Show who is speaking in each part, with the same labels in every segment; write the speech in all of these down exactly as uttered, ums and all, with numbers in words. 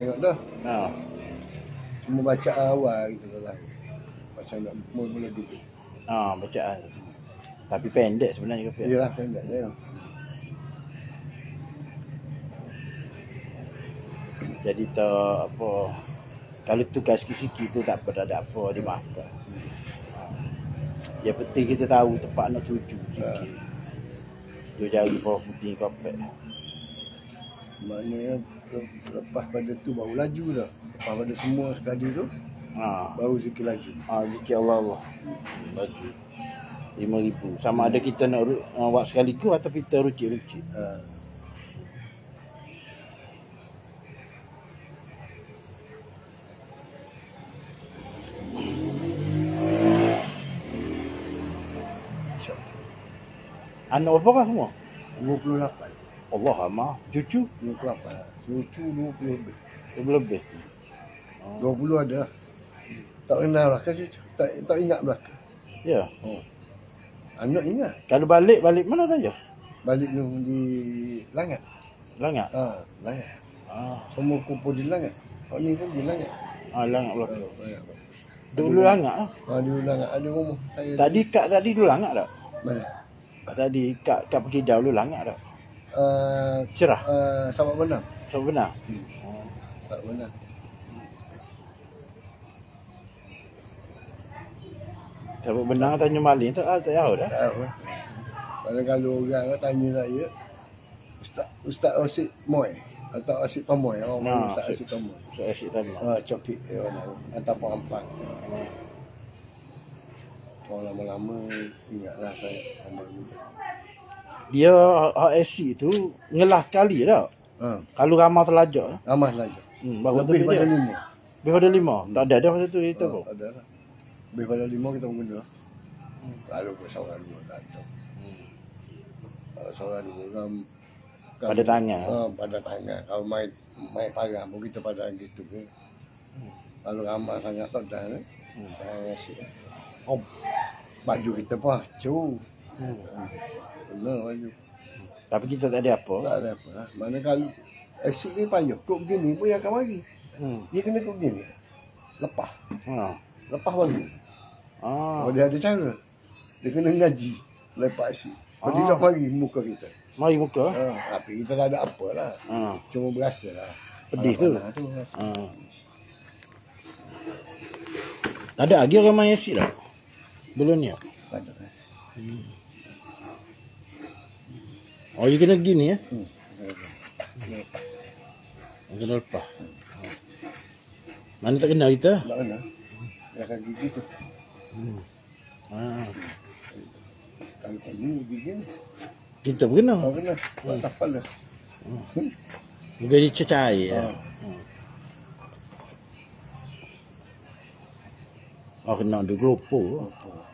Speaker 1: Tengok dah.
Speaker 2: Ha.
Speaker 1: Cuma baca awal kita salah. Macam nak mula-mula dulu.
Speaker 2: Ha, bacaan. Tapi pendek sebenarnya ke?
Speaker 1: Iyalah pendek je.
Speaker 2: Jadi tak apa, kalau tugas sikit-sikit tu tak apa, ada apa dimaafkan. Yang penting kita tahu tempat nak tuju sikit. Dia jari bawah putih kopek.
Speaker 1: Maknanya lepas pada tu baru laju dah. Lepas pada semua sekali tu
Speaker 2: Ha.
Speaker 1: baru sikit laju.
Speaker 2: Ha, zikir Allah Allah. Laju. lima ribu. Sama ada kita nak uh, buat sekaligus atau kita rucik-rucik.
Speaker 1: Ha.
Speaker 2: Anak berapa kan semua?
Speaker 1: dua puluh lapan.
Speaker 2: Allah amat. Cucu?
Speaker 1: dua puluh lapan. Cucu dua puluh lebih.
Speaker 2: Lebih-lebih.
Speaker 1: dua puluh ada. Tak kenal lah kan cucu. Tak, tak ingat belakang.
Speaker 2: Ya.
Speaker 1: Oh. Anak ingat.
Speaker 2: Kalau balik, balik mana saja?
Speaker 1: Balik tu di Langat.
Speaker 2: Langat?
Speaker 1: Ha, Langat.
Speaker 2: Ah,
Speaker 1: Semua kumpul di Langat. Hak ni pun di Langat.
Speaker 2: ah Langat belakang.
Speaker 1: Oh, Langat.
Speaker 2: Dulu Langat ah.
Speaker 1: Ha, di Langat ada rumah saya.
Speaker 2: Tadi kak tadi dulu Langat tak?
Speaker 1: Mana?
Speaker 2: Tadi kak kak pergi dah dulu Langat tak?
Speaker 1: Uh,
Speaker 2: Cerah.
Speaker 1: uh, Sabak Benang.
Speaker 2: So benar.
Speaker 1: Hmm.
Speaker 2: Oh.
Speaker 1: Sabak Benang.
Speaker 2: Sebab benar tanya maling tak tak tahu dah.
Speaker 1: Tak tahu lah. Kalau kalau orang tanya saya, Ustaz Ustaz Asyik Moy atau Asyik Tomoy, orang
Speaker 2: Nah,
Speaker 1: panggil Ustaz
Speaker 2: Asyik-
Speaker 1: Asyik Tomoy.
Speaker 2: So asyik tanya.
Speaker 1: Ah, cokit dia orang ataupun ampang. Kalau lama-lama ingatlah saya amal juga.
Speaker 2: Dia hak asyik tu ngelah kali dah.
Speaker 1: Ha,
Speaker 2: Kalau ramah terlajak.
Speaker 1: ramah saja.
Speaker 2: Hmm, baru
Speaker 1: Lebih
Speaker 2: tu
Speaker 1: pada
Speaker 2: dia.
Speaker 1: lima.
Speaker 2: Lebih pada lima. Tak ada dah masa tu itu
Speaker 1: Ha,
Speaker 2: pun.
Speaker 1: ada lah. Lebih pada lima kita guna. Lalu bersaudara dua tak ada. Kalau saudara dua kan
Speaker 2: Pada tangan.
Speaker 1: Ha, pada tangan. Kalau main main parang pun kita pada gitu ke. Kalau ramah sangat tak dah ni. Dah asyik.
Speaker 2: Oh.
Speaker 1: Baju kita pun hancur.
Speaker 2: Hmm.
Speaker 1: Benar baju.
Speaker 2: Tapi kita tak ada apa.
Speaker 1: Tak ada apa lah. Mana kalau asyik ni payah. Kok begini pun dia akan mari.
Speaker 2: Hmm.
Speaker 1: Dia kena kok begini. Lepas.
Speaker 2: Ha.
Speaker 1: Lepas baru.
Speaker 2: Ah.
Speaker 1: Oh, dia ada cara. Dia kena ngaji. Lepas asyik. Kalau
Speaker 2: Ah.
Speaker 1: tidak mari muka kita.
Speaker 2: Mari muka.
Speaker 1: Ha, tapi kita tak ada apa lah.
Speaker 2: Ha.
Speaker 1: Cuma berasa lah.
Speaker 2: Pedih tu.
Speaker 1: Panas-panas tu.
Speaker 2: Ha. Tak ada lagi orang main asyik tak? Belum ni.
Speaker 1: Tak ada.
Speaker 2: Oh, you kena gini ya.
Speaker 1: Hmm. Lepas.
Speaker 2: Kena lepas. Mana tak kenal kita?
Speaker 1: Tak kena. Dia akan gigi tu.
Speaker 2: Ha.
Speaker 1: Kalau kami gigi ni.
Speaker 2: Kita pun kena.
Speaker 1: Tak kena. Tak tapal lah.
Speaker 2: Mungkin dia cecair ya. Oh, kena ada gelopo.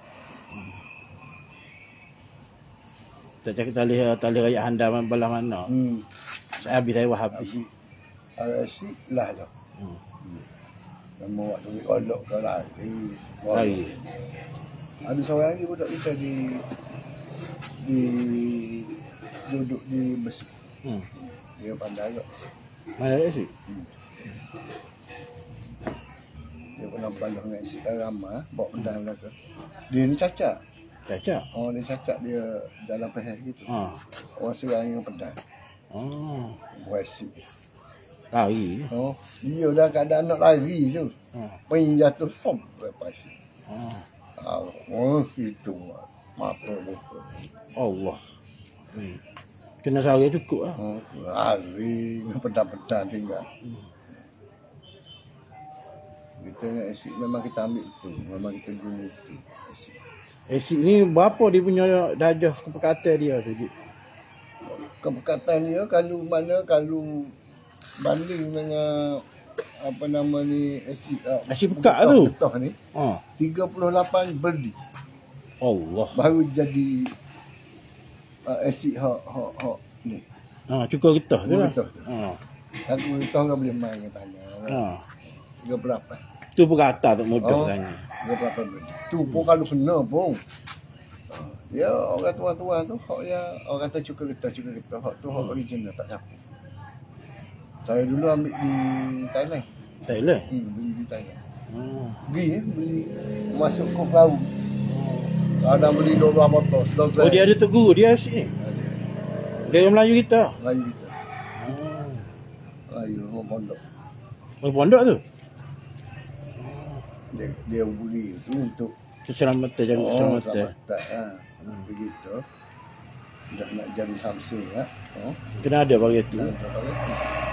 Speaker 2: Tak cakap tali tali rakyat handaman belah mana.
Speaker 1: Hmm.
Speaker 2: Saya habis saya habis.
Speaker 1: Kalau asyik lah dah.
Speaker 2: Hmm.
Speaker 1: Nama waktu ni kolok ke lari.
Speaker 2: Lari.
Speaker 1: Ada seorang lagi budak kita di di duduk di besi.
Speaker 2: Hmm.
Speaker 1: Dia pandai agak.
Speaker 2: Mana dia sih?
Speaker 1: Dia pernah berbaloi dengan isi ramah, bawa pedang belakang. Dia ni cacat.
Speaker 2: Cacat.
Speaker 1: Oh, dia cacat dia jalan peher gitu.
Speaker 2: Ha.
Speaker 1: Orang serang dengan pedang.
Speaker 2: Oh.
Speaker 1: Buat isi.
Speaker 2: Lari.
Speaker 1: Oh, dia dah keadaan nak lari tu.
Speaker 2: Ha.
Speaker 1: Peng jatuh som lepas isi.
Speaker 2: Ha.
Speaker 1: Oh, itu mata muka.
Speaker 2: Allah. Hmm. Kena sari cukup lah.
Speaker 1: Oh, lari dengan pedang-pedang tinggal. Kita dengan asyik memang kita ambil itu. Memang kita guna itu. Asyik.
Speaker 2: Asyik ni berapa dia punya darjah kepekatan dia sikit?
Speaker 1: Kepekatan dia kalau mana kalau banding dengan apa nama ni asyik
Speaker 2: Asyik pekat tu.
Speaker 1: Getah ni
Speaker 2: Ha.
Speaker 1: tiga puluh lapan berdi.
Speaker 2: Allah.
Speaker 1: Baru jadi uh, asyik hak hak hak ni.
Speaker 2: Ha, cukup getah tu lah.
Speaker 1: Getah tu.
Speaker 2: Ha.
Speaker 1: Aku tahu kan boleh main dengan tanya.
Speaker 2: Ha.
Speaker 1: tiga puluh lapan.
Speaker 2: Tu pun kata tak mudah
Speaker 1: Oh.
Speaker 2: tanya.
Speaker 1: tiga puluh lapan berdi. Tu pun kalau kena pun. Ya orang tua-tua tu hak yang orang kata cukup getah cukup getah hak tu hak original tak siapa. Saya dulu ambil di Thailand.
Speaker 2: Thailand.
Speaker 1: Hmm, beli di Thailand.
Speaker 2: Hmm.
Speaker 1: Pergi ya, beli masuk ke perahu. Ada beli dua belas botol. Selesai.
Speaker 2: Oh, dia ada tok guru dia sini. Dia orang Melayu kita.
Speaker 1: Melayu kita.
Speaker 2: Hmm.
Speaker 1: Melayu orang pondok.
Speaker 2: Oh, pondok tu.
Speaker 1: Dia, dia beli itu untuk
Speaker 2: Keselamatan, jaga
Speaker 1: oh,
Speaker 2: keselamatan.
Speaker 1: selamat. Ha. Hmm. Begitu. Dah nak jadi Samsung ya. Oh.
Speaker 2: Kena ada bagi tu.
Speaker 1: Dan ada lagi.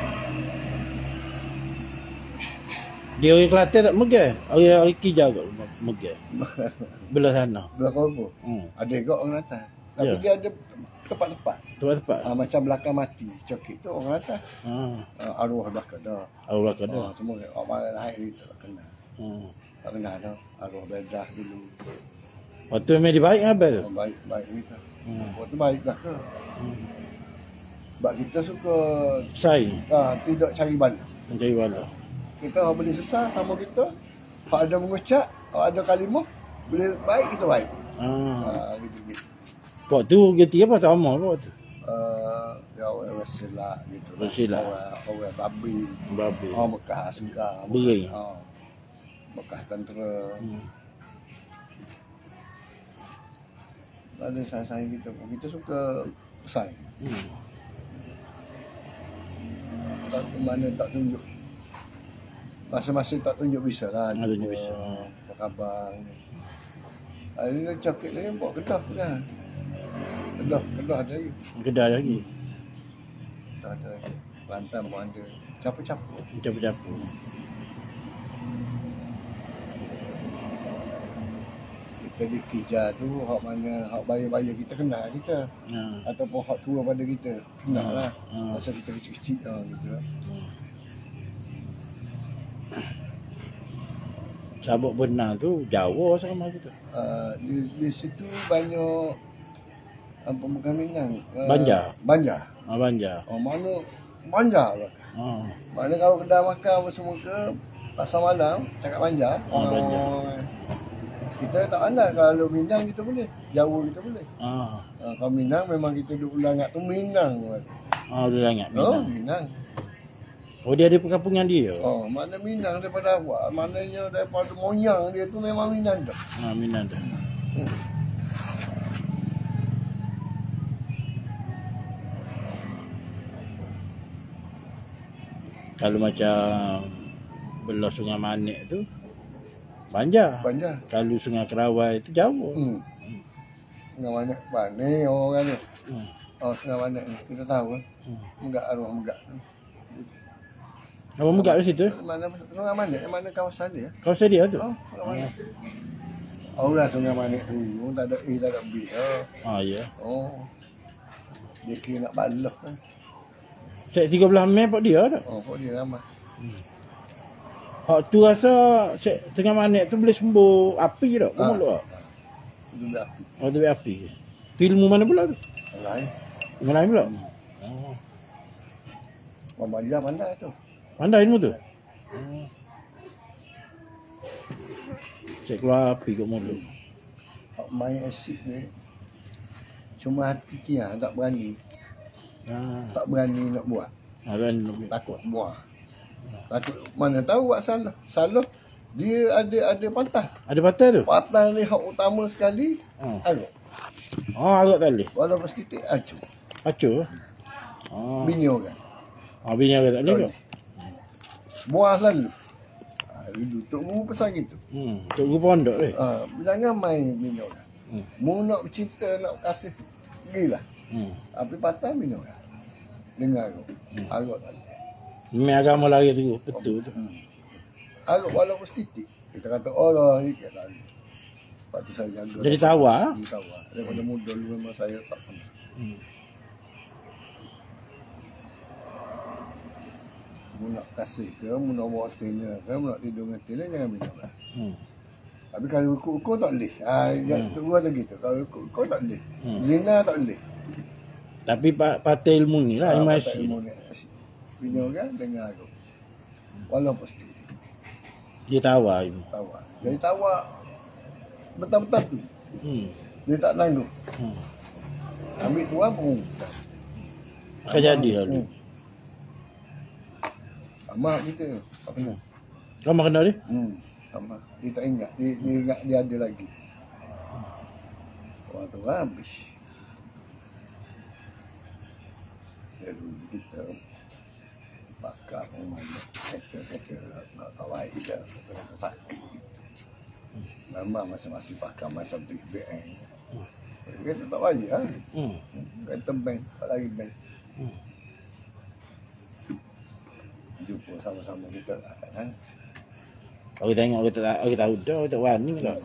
Speaker 2: Dia orang Kelantan tak megah. Orang orang Kijau kot megah. Belah sana.
Speaker 1: Belah korbo.
Speaker 2: Hmm.
Speaker 1: Ada juga orang atas. Tapi
Speaker 2: Ya.
Speaker 1: dia ada tempat-tempat.
Speaker 2: Tempat-tempat.
Speaker 1: Ha, macam belakang mati. Cokit tu orang atas.
Speaker 2: Ha.
Speaker 1: Ha, arwah belakang dah.
Speaker 2: Allah
Speaker 1: Ha,
Speaker 2: kada.
Speaker 1: semua orang naik ni tak kena.
Speaker 2: Hmm.
Speaker 1: Tak kena dah. Arwah bedah dulu.
Speaker 2: Waktu memang dia baik apa tu?
Speaker 1: Oh, baik baik kita.
Speaker 2: Hmm.
Speaker 1: Waktu baik dah ke. Sebab kita suka
Speaker 2: Sai
Speaker 1: ha, tidak cari bala.
Speaker 2: mencari wala.
Speaker 1: Kita orang boleh susah sama kita. Kalau ada mengucap, kalau ada kalimah, boleh baik kita baik.
Speaker 2: Ha.
Speaker 1: Ha, gitu-gitu.
Speaker 2: Waktu geti apa tak lama ke waktu?
Speaker 1: Uh, ya orang silap gitu.
Speaker 2: Orang silap.
Speaker 1: Orang, orang babi.
Speaker 2: Babi.
Speaker 1: Orang bekas askar.
Speaker 2: Bering.
Speaker 1: Ha, bekas tentera.
Speaker 2: Hmm.
Speaker 1: Tak ada sayang-sayang kita pun. Kita suka pesaing.
Speaker 2: Hmm.
Speaker 1: Tak ke mana tak tunjuk. Masa-masa tak tunjuk bisa lah.
Speaker 2: Ah, tunjuk bisa.
Speaker 1: Apa khabar. Hari ni cakap lagi buat Kedah kan. Kedah, Kedah ada lagi.
Speaker 2: Kedai lagi.
Speaker 1: Kedah ada lagi. Kelantan pun ada. Capu-capu.
Speaker 2: Capu-capu.
Speaker 1: Kita di Kija tu, hak mana, hak bayar-bayar kita kenal kita.
Speaker 2: Ha.
Speaker 1: Ataupun hak tua pada kita. Kenal lah.
Speaker 2: Ha.
Speaker 1: Masa kita kecil-kecil lah gitu lah.
Speaker 2: Sabuk benar tu Jawa sama kita.
Speaker 1: Uh, di, di situ banyak apa bukan Minang. Uh,
Speaker 2: Banjar.
Speaker 1: Banjar.
Speaker 2: Ah, Banjar.
Speaker 1: Oh, mana Banjar lah.
Speaker 2: Ha.
Speaker 1: Mana kalau kedai makan apa semua ke pasar malam cakap Banjar.
Speaker 2: Ah, Banjar.
Speaker 1: Oh, kita tak pandai kalau Minang kita boleh. Jawa kita boleh.
Speaker 2: Ha.
Speaker 1: Uh, kalau Minang memang kita duduk ulangat tu Minang.
Speaker 2: Ah, dia ingat
Speaker 1: Oh,
Speaker 2: Minang.
Speaker 1: Minang.
Speaker 2: Oh, dia ada perkampungan dia.
Speaker 1: Oh, mana Minang daripada awal. Maknanya daripada moyang dia tu memang Minang dah.
Speaker 2: Ha, Minang dah. Kalau macam belah Sungai Manik tu Banjar.
Speaker 1: Banjar.
Speaker 2: Kalau Sungai Kerawai tu Jawa.
Speaker 1: Hmm. Sungai mana? Mana orang ni?
Speaker 2: Hmm.
Speaker 1: Oh, sungai mana ni? Kita tahu kan?
Speaker 2: Hmm.
Speaker 1: Megak arwah megak.
Speaker 2: Apa megak di situ?
Speaker 1: Mana sungai mana? Mana kawasan dia?
Speaker 2: Kau sedia tu?
Speaker 1: Oh, sungai mana? Orang sungai mana tu? Orang tak ada A, tak ada B. Oh.
Speaker 2: Ah, ya.
Speaker 1: Oh. Dia kira nak baloh kan?
Speaker 2: Set tiga belas Mei pak dia tak?
Speaker 1: Oh, kok dia ramai.
Speaker 2: Hak tu rasa set tengah Manik tu boleh sembuh api je tak? Kau
Speaker 1: Ah.
Speaker 2: malu tak?
Speaker 1: Itu dah api.
Speaker 2: Oh, tu api. Tu ilmu mana pula tu?
Speaker 1: Lain.
Speaker 2: Ilmu lain pula? Oh.
Speaker 1: Orang Banjar pandai tu.
Speaker 2: Pandai ilmu tu? Cek keluar api kat mulut.
Speaker 1: Hak main asid ni. Cuma hati kia tak berani.
Speaker 2: Ah,
Speaker 1: Tak berani nak buat.
Speaker 2: ada nak
Speaker 1: Takut buat. Takut mana tahu buat salah. Salah dia ada ada patah.
Speaker 2: ada patah tu?
Speaker 1: Patah ni hak utama sekali.
Speaker 2: Oh.
Speaker 1: Agak.
Speaker 2: Oh, agak tak boleh.
Speaker 1: Walaupun titik acu.
Speaker 2: Acu. Oh.
Speaker 1: Bini orang.
Speaker 2: Ah, bini agak tak boleh ke?
Speaker 1: Buah selalu. Ha, dulu Tok Guru pesan gitu.
Speaker 2: Hmm, tok guru pondok ni.
Speaker 1: Ha, jangan main bini orang.
Speaker 2: Hmm.
Speaker 1: Mu nak cinta, nak kasih, pergilah.
Speaker 2: Hmm.
Speaker 1: Tapi patah bini orang. Dengar tu. Agak tak boleh.
Speaker 2: Memang agama lari tu betul tu.
Speaker 1: Hmm. Agak walaupun titik. Kita kata, oh lah, ini tak lalu. Lepas tu saya jaga.
Speaker 2: Jadi tawar.
Speaker 1: Jadi tawar. Daripada muda dulu memang saya tak pernah.
Speaker 2: Hmm.
Speaker 1: Mu nak kasih ke, mu nak bawa hotelnya ke, mu nak tidur dengan hotelnya, jangan bini orang.
Speaker 2: Hmm.
Speaker 1: Tapi kalau ukur-ukur tak boleh. Ha, hmm. Tu kata gitu. Kalau ukur-ukur tak boleh.
Speaker 2: Hmm.
Speaker 1: Zina tak boleh.
Speaker 2: Tapi pa- patah ilmu ni lah,
Speaker 1: Ha,
Speaker 2: ilmu
Speaker 1: patah
Speaker 2: asyik.
Speaker 1: ilmu ni. Bini orang dengar aku. Walaupun pasti
Speaker 2: Dia tawar ilmu.
Speaker 1: tawar. Jadi tawar betul-betul tu.
Speaker 2: Hmm.
Speaker 1: Dia tak nanggung.
Speaker 2: Hmm.
Speaker 1: Ambil tuan pun.
Speaker 2: Akan jadi lalu.
Speaker 1: Hmm. Sama kita. Tak pernah.
Speaker 2: Lama kenal dia?
Speaker 1: Hmm, sama. Dia tak ingat. Dia, dia ingat dia ada lagi. Orang tu habis. Ya dulu kita bakar rumah dia. Kata-kata nak tak baik dia. Kata-kata sakit gitu. Memang masing-masing bakar macam di B N. Dia kata tak baik lah.
Speaker 2: Hmm.
Speaker 1: Kata bank, tak lagi bank.
Speaker 2: Hmm.
Speaker 1: Jumpa sama-sama kita lah kan.
Speaker 2: Aku tengok, aku tak, aku tahu dah, aku tak wani dah.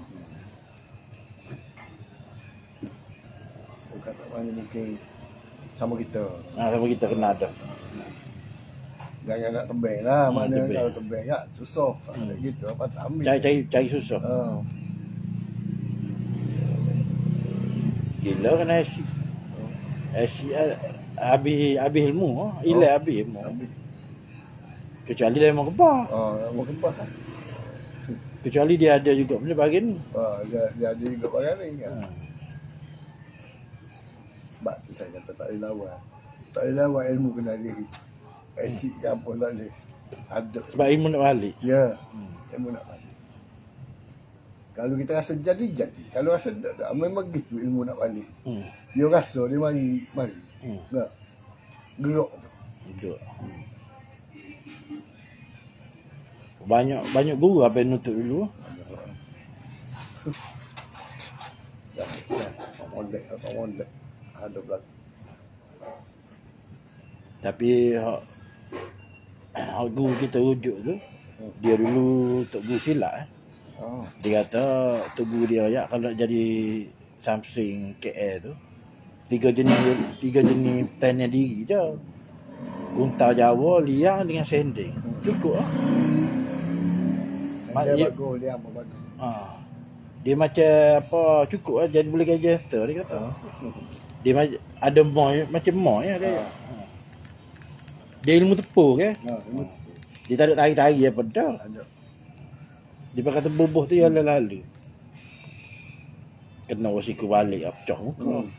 Speaker 1: Bukan tak mana mungkin sama kita.
Speaker 2: Nah, sama kita kena dah.
Speaker 1: Jangan nak tebing lah.
Speaker 2: Hmm,
Speaker 1: Mana
Speaker 2: tebing.
Speaker 1: kalau tebing tak susah. Hmm. Gitu apa tak ambil.
Speaker 2: Cari, cari, cari susah.
Speaker 1: Oh.
Speaker 2: Gila kan I C. I C habis, habis ilmu. Oh. Ilah habis ilmu.
Speaker 1: Ambil.
Speaker 2: Kecuali dia memang kebah.
Speaker 1: Oh, mau kebah.
Speaker 2: Kecuali dia ada juga benda bahagian ni.
Speaker 1: Oh, dia, dia ada juga barang ni.
Speaker 2: Hmm.
Speaker 1: Sebab tu saya kata tak boleh lawan. Tak boleh lawan ilmu kena diri. Esik ke apa tak boleh. Ada.
Speaker 2: Sebab ilmu nak balik.
Speaker 1: Ya. Hmm. Ilmu nak balik. Kalau kita rasa jadi, jadi. Kalau rasa tak, tak. Memang gitu ilmu nak balik.
Speaker 2: Hmm.
Speaker 1: Dia rasa dia mari, mari.
Speaker 2: Hmm.
Speaker 1: Tak. Gerak tu.
Speaker 2: Duduk. Banyak banyak guru apa yang nutup dulu.
Speaker 1: Dah, dah. Tak mondek, tak mondek. Ada belakang.
Speaker 2: Tapi hak hak guru kita rujuk tu, dia dulu Tok Guru Silat eh.
Speaker 1: Oh.
Speaker 2: Dia kata Tok Guru dia ayak kalau nak jadi Samsung K L tu tiga jenis tiga jenis tanya diri dah. Unta Jawa, liang dengan sending. Cukup ah.
Speaker 1: Dia
Speaker 2: Dia,
Speaker 1: bagus, dia apa bagus.
Speaker 2: ah, dia macam apa cukup lah jadi boleh kerja jester dia kata.
Speaker 1: Oh.
Speaker 2: Dia ma- ada moy macam moy lah dia.
Speaker 1: Ah.
Speaker 2: Dia ilmu tepur ke?
Speaker 1: Nah, ilmu
Speaker 2: Dia tak ada tari-tari apa dah.
Speaker 1: ada.
Speaker 2: Dia pakai kata bubuh tu ya lalu. Kena wasiku balik pecah muka.
Speaker 1: Hmm.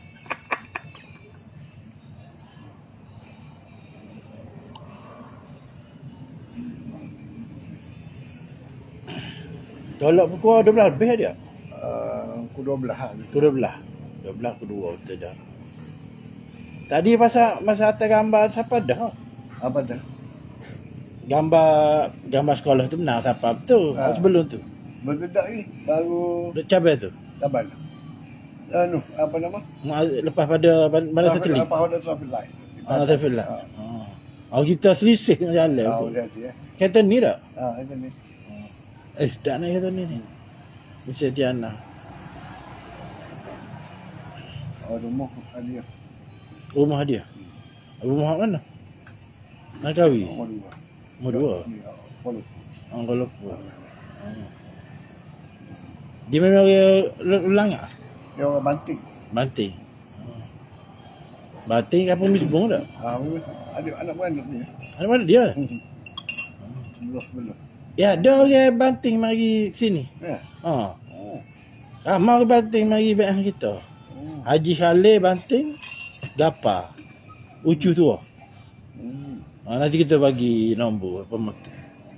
Speaker 2: Tolak pukul dua belas lebih dia.
Speaker 1: Uh, aku dua belas lah.
Speaker 2: Pukul dua belas. dua belas ke dua betul dah. Tadi masa masa atas gambar siapa dah?
Speaker 1: Apa dah?
Speaker 2: Gambar gambar sekolah tu benar siapa betul.
Speaker 1: Ha.
Speaker 2: Sebelum tu.
Speaker 1: Betul tak ni? Baru
Speaker 2: Duk cabai tu.
Speaker 1: sabar. Anu, apa nama?
Speaker 2: Ma- Lepas pada mana satelit.
Speaker 1: Apa ada traffic light.
Speaker 2: Ah, tapi lah. Ah. Oh, kita selisih nak jalan.
Speaker 1: Ah,
Speaker 2: pun.
Speaker 1: dia dia.
Speaker 2: Kereta ni tak?
Speaker 1: Ah, itu ni.
Speaker 2: Eh, sedap naik kereta ni ni. Mesti Tiana.
Speaker 1: Oh, rumah dia.
Speaker 2: Rumah dia. Rumah mana? Langkawi.
Speaker 1: Rumah dua.
Speaker 2: Rumah dua.
Speaker 1: Ni, Polo.
Speaker 2: Oh, kalau pun. Dia memang orang ulang ah.
Speaker 1: Dia orang Banting.
Speaker 2: Banting. Banting kampung Misbong tak?
Speaker 1: Ah, ada anak beranak ni.
Speaker 2: Ada mana dia?
Speaker 1: Belum, belum.
Speaker 2: Ya, ada orang Banting mari sini.
Speaker 1: Ya.
Speaker 2: Ha.
Speaker 1: Oh.
Speaker 2: Ramai orang Banting mari baik kita.
Speaker 1: Oh.
Speaker 2: Haji Khalil Banting Gapa. Ucu tu.
Speaker 1: Hmm.
Speaker 2: Ha, nanti kita bagi nombor pemetu.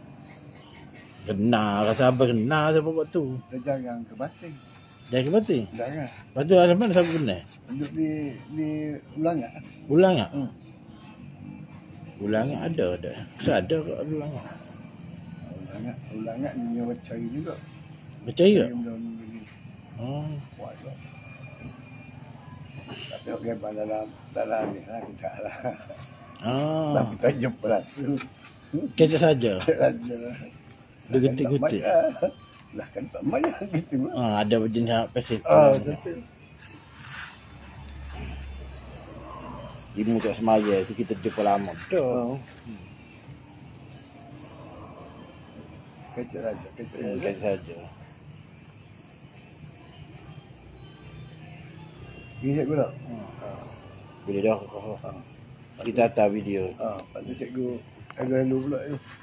Speaker 2: Kena rasa apa kena siapa buat tu.
Speaker 1: Kita jangan ke Banting.
Speaker 2: Jangan ke Banting.
Speaker 1: Jangan.
Speaker 2: Lepas tu ada mana siapa kena?
Speaker 1: Duduk di di Ulangan.
Speaker 2: Ulang tak?
Speaker 1: Hmm.
Speaker 2: Ulang tak ada ada. Saya ada kat ulang tak?
Speaker 1: Ulangan, ulangan ni orang cari juga.
Speaker 2: Percaya tak?
Speaker 1: Benda ni.
Speaker 2: Oh.
Speaker 1: Kuat lah. Tapi orang dalam dalam ni lah kita lah.
Speaker 2: Ah.
Speaker 1: Tapi tak jumpa lah.
Speaker 2: Kita saja.
Speaker 1: Saja.
Speaker 2: Dia getik-getik.
Speaker 1: Lah kan tak banyak gitu.
Speaker 2: Ah, ada jenis peset.
Speaker 1: Ah, betul.
Speaker 2: Ilmu kat semaya tu kita jumpa lama betul.
Speaker 1: Oh. Kecil saja, kecil
Speaker 2: Hmm,
Speaker 1: saja.
Speaker 2: kita saja.
Speaker 1: Ingat pula.
Speaker 2: Boleh dah kau. Kita hantar video.
Speaker 1: Ah, lepas tu cikgu hello-hello pula tu.